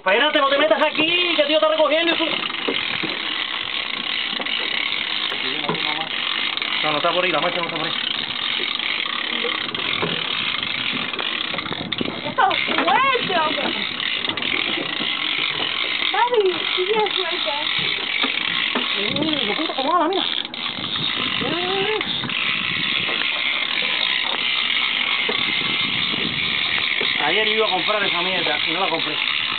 Espérate, no te metas aquí, que el tío está recogiendo y tú... No, no está por ahí, la marcha no está por ahí. Esto es fuerte, hombre. Papi, sí es fuerte. Lo puto, ¿cómo va? Mira. Ayer iba a comprar esa mierda y no la compré.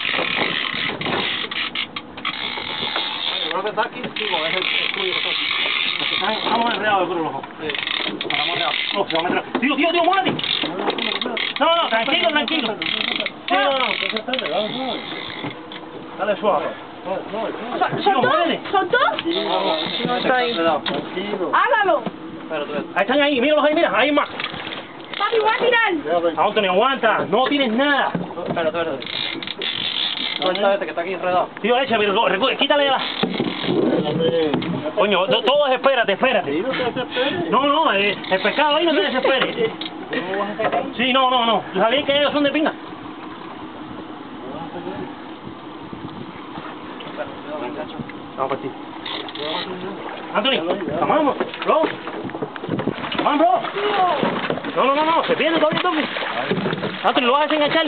Creo que está aquí, sí, es el tuyo. Estamos enredados de los ojos. Sí, estamos enredados. No, se va a meter. Tío, muévete. No, tranquilo. No. Dale suave. ¿Son dos? No está ahí. Hágalo. Ahí están ahí, míralos ahí, mira, hay más. Papi, voy a tirar. Antonio, aguanta, no tienes nada. Espérate. Suelta este que está aquí enredado. Tío, échame, quítale la... Coño, todo es espérate. No, el pescado ahí no te desesperes. Sí, no. ¿Tú sabías que ellos son de pinga? Vamos para ti. Anthony, vamos, bro. Vamos, bro. No, se viene todavía, Anthony. Anthony, lo vas a desenganchar.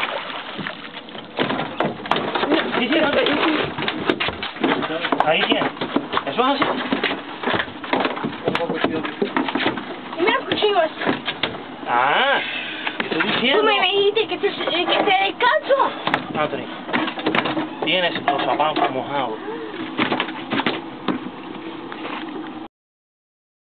Sí, Anthony. Ahí tiene. Eso es así. Y mira los cuchillos. Ah, ¿qué estoy diciendo? Tú me dijiste que te descanso. Anthony, tienes los zapatos mojados.